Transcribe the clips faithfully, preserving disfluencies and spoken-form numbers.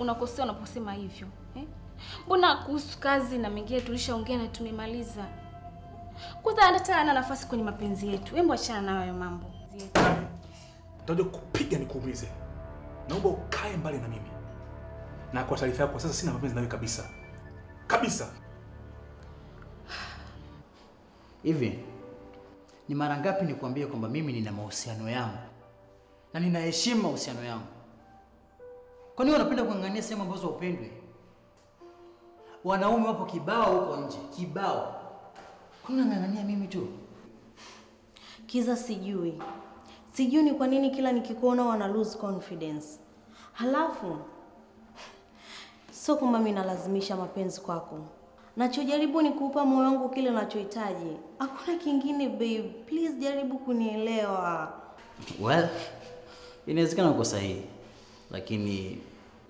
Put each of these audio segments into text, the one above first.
unakosea unaposema hivyo. Eh? Mbona kuhusu kazi na mengine tulishaongea na tumemaliza. Kwanza hata ana nafasi kwenye mapenzi yetu. Hebu achana na hayo mambo. Ndio kupiga nikuumize. Naomba ukae mbali na mimi. Na kwa taarifa yako sasa sina mapenzi nawe kabisa. Kabisa. Hivi ni mara ngapi nikwambie kwamba mimi nina mahusiano yangu na ninaheshimu mahusiano yangu? Kwa nini unapenda kuangania sehemu ambazo upendwe? Wanaume wapo kibao huko nje, kibao. Kwa nini unang'ang'ania mimi tu? Kiza sijui. Sijui ni kwa nini kila nikikuona wana lose confidence. Halafu sio kwamba mimi nalazimisha mapenzi kwako. Nachojaribu ni kuupa moyo wangu kile unachohitaji. Hakuna kingine babe. Please jaribu kunielewa. Well, inawezekana uko sahihi. Lakini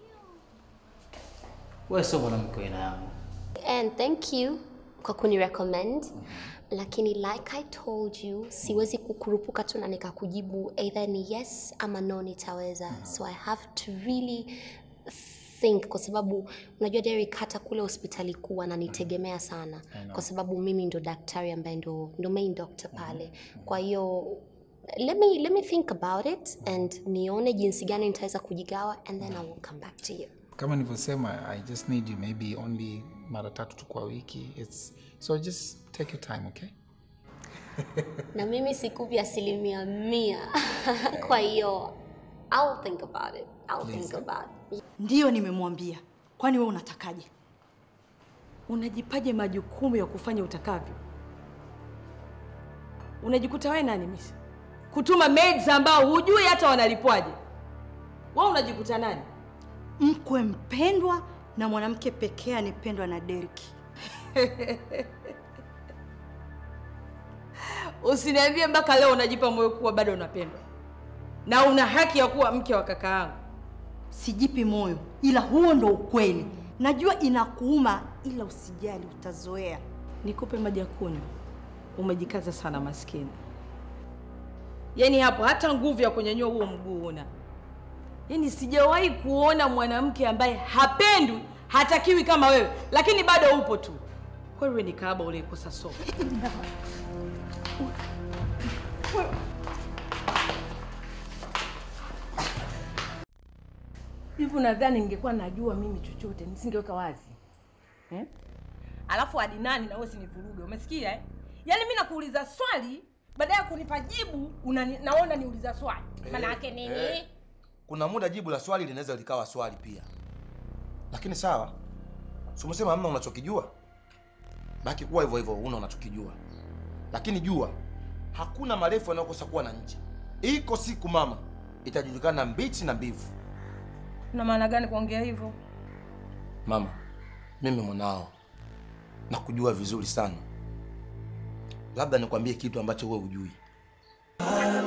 wewe sio mwanamke wa aina yangu. And thank you kwa kuni recommend. Mm-hmm. Lakini like I told you, siwezi kukurupuka tu na nikakujibu either ni yes ama no nitaweza. Mm-hmm. So I have to really think kwa sababu unajua Derek hata kule hospitali kuu ananitegemea sana kwa sababu mimi ndo daktari ambaye ndo ndo main doctor pale. Kwa hiyo let me let me think about it and nione jinsi gani nitaweza kujigawa and then I will come back to you. Kama nilivyosema, I just need you maybe only mara tatu tu kwa wiki. It's so just take your time, okay? Na mimi sikupi asilimia mia. Kwa hiyo I'll think about it. I'll Please. think about it. Ndio nimemwambia. Kwani wewe unatakaje? Unajipaje majukumu ya kufanya utakavyo? Unajikuta wewe nani misi? Kutuma maids ambao hujui hata wanalipwaje. Wewe unajikuta nani? Mkwe mpendwa na mwanamke pekee anipendwa na Derek. Usiniambie mpaka leo unajipa moyo kuwa bado unapendwa. Na una haki ya kuwa mke wa kaka yangu. Sijipi moyo, ila huo ndo ukweli. Najua inakuuma ila usijali utazoea. Nikupe maji ya kunywa. Umejikaza sana maskini. Yaani hapo hata nguvu ya kunyanyua huo mguu una. Yaani sijawahi kuona mwanamke ambaye hapendwi, hatakiwi kama wewe, lakini bado upo tu. Kwa hiyo ni kaaba ule kosa soko. Hivi nadhani ningekuwa najua mimi chochote nisingeweka wazi. Eh? Alafu Adinani na wewe usinivuruge. Umesikia eh? Yaani mimi nakuuliza swali baada ya kunipa jibu naona niuliza swali. Hey, maana yake nini? Hey. Kuna muda jibu la swali linaweza likawa swali pia. Lakini sawa. Si umesema hamna unachokijua? Baki kuwa hivyo hivyo una unachokijua. Lakini jua hakuna marefu yanayokosa kuwa na nje. Iko siku mama itajulikana mbichi na mbivu. Una maana gani kuongea hivyo? Mama, mimi mwanao nakujua vizuri sana. Labda nikwambie kitu ambacho wewe hujui.